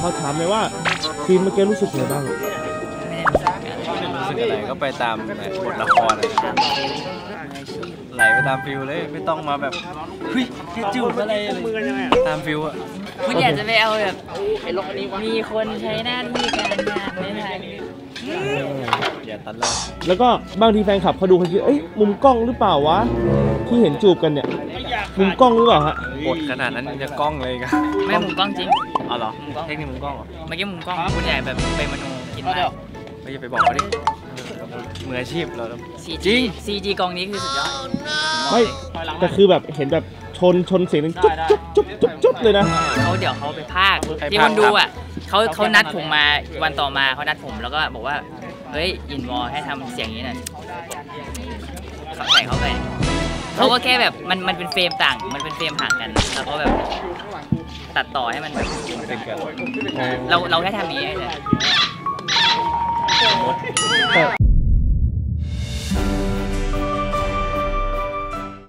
เขาถามเลยว่าซีนเมื่อกี้รู้สึกไงบ้างรู้สึกอะไรก็ไปตามบทละครไหลไปตามฟิลเลยไม่ต้องมาแบบเฮ้ยแค่จูบอะไรตามฟิลอะคุณอยากจะไปเอาแบบมีคนใช้หน้าที่การงานในทางอย่าตัดเลยแล้วก็บางทีแฟนคลับเขาดูเขาคิดเอ้ยมุมกล้องหรือเปล่าวะที่เห็นจูบกันเนี่ยมุมกล้องหรือเปล่าฮะบทขนาดนั้นจะกล้องเลยกันไม่มุมกล้องจริงอ๋อเหรอเทคนิคมุมกล้องเหรอเมื่อกี้มุมกล้องคุณใหญ่แบบไปมโนคิดมากไม่จะไปบอกเขาดิมืออาชีพเราจริง CG กองนี้คือสุดยอดไม่แต่คือแบบเห็นแบบชนเสียงจุ๊บจุ๊บเลยนะเดี๋ยวเขาไปพากที่คนดูอ่ะเขานัดผมมาวันต่อมาเขานัดผมแล้วก็บอกว่าเฮ้ยอินวอลให้ทำเสียงนี้หน่อยเขาใส่เข้าไปเขาก็แค่แบบมันเป็นเฟรมต่างมันเป็นเฟรมห่างกันแล้วก็แบบตัดต่อให้มันเราแค่ทำนี้เลย